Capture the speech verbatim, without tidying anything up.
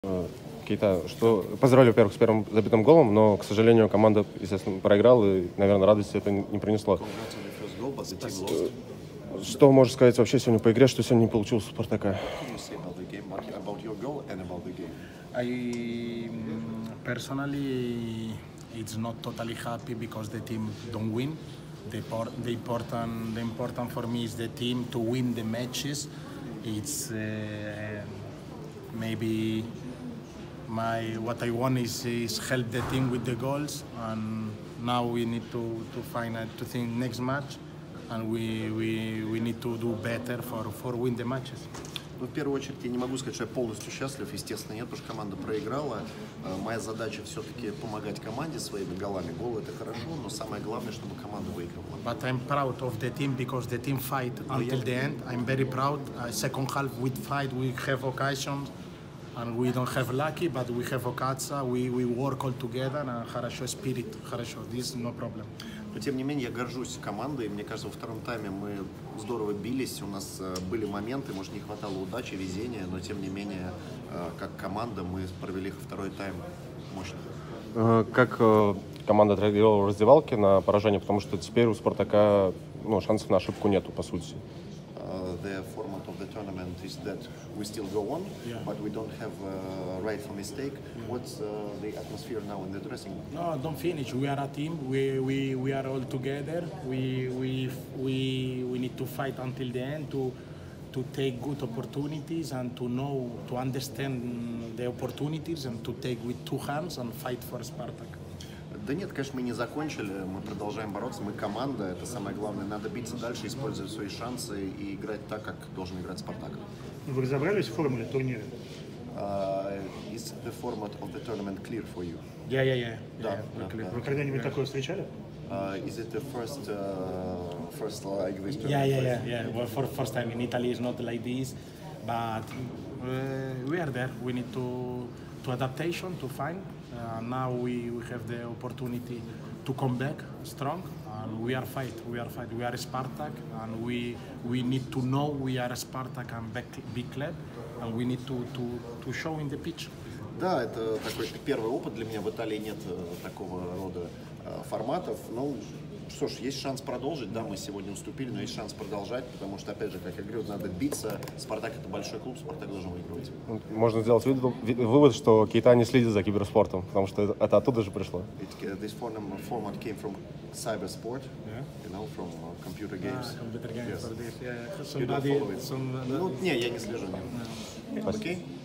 Э, Кейта, что поздравляю, во-первых, с первым забитым голом, но, к сожалению, команда, естественно, проиграла, и, наверное, радости это не принесло. Э, Что можешь сказать вообще сегодня по игре, что сегодня не получилось у Спартака? I mm, personally, it's not totally happy because the team don't win. The, por- the important, the important for me is the team to win the matches. It's uh, maybe my what I want is, is help the team with the goals, and now we need to to find a, to think next match, and we we, we need to do better for for win the matches. Ну, в первую очередь, я не могу сказать, что я полностью счастлив, естественно, нет, потому что команда проиграла. Моя задача все-таки помогать команде своими голами. Гол — это хорошо, но самое главное, чтобы команда выиграла. But I'm proud of the team because the team fight until the end. I'm very proud. Uh, second half we fight, we have occasions, and we don't have lucky, but we have occasions. We we work all together and хорошо spirit, хорошо. This no problem. Но, тем не менее, я горжусь командой. Мне кажется, во втором тайме мы здорово бились. У нас э, были моменты, может, не хватало удачи, везения, но, тем не менее, э, как команда мы провели второй тайм мощно. Э, Как э, команда отреагировала в раздевалке на поражение, потому что теперь у Спартака, ну, шансов на ошибку нету, по сути. Uh, the format of the tournament is that we still go on, Yeah. but we don't have uh, right for mistake. What's uh, the atmosphere now in the dressing room? No, don't finish. We are a team. We we, we are all together. We we we we need to fight until the end to to take good opportunities and to know to understand the opportunities and to take with two hands and fight for Spartak. Да нет, конечно, мы не закончили, мы продолжаем бороться, мы команда, это самое главное, надо биться дальше, использовать свои шансы и играть так, как должен играть Спартак. Вы разобрались в формуле турнира? Uh, is the format of the tournament clear for you? Yeah, yeah, yeah. Да, yeah, да, we're clear. да. Вы когда-нибудь такое встречали? Uh, is it the first, uh, first like this Yeah, tournament? yeah, yeah, yeah. Well, for first time in Italy, it's not like this, but uh, we are there. We need to to adaptation to find. Uh, now we, we have the opportunity to come back strong, and we are fight. We are fight. We are Spartak, and we we need to know we are Spartak and big, big club, and we need to to to show in the pitch. Да, это такой первый опыт для меня. В Италии нет э, такого рода э, форматов. Ну, что ж, есть шанс продолжить. Да, мы сегодня уступили, но есть шанс продолжать, потому что, опять же, как я говорю, надо биться. Спартак — это большой клуб, Спартак должен выигрывать. Можно сделать вывод, вывод, что Кейта не следит за киберспортом, потому что это, это оттуда же пришло. It, uh, this form, format came from cybersport, Yeah. you know, from uh, computer games. Ah, computer games Yes. for this. Yeah, You don't somebody, follow it? some, Ну, не, я не слежу. Нет. Спасибо. Окей?